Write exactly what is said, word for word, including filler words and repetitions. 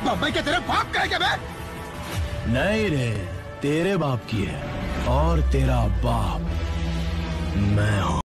बम्बई के तेरे बाप का है क्या बे? नहीं रे, तेरे बाप की है और तेरा बाप मैं हूं।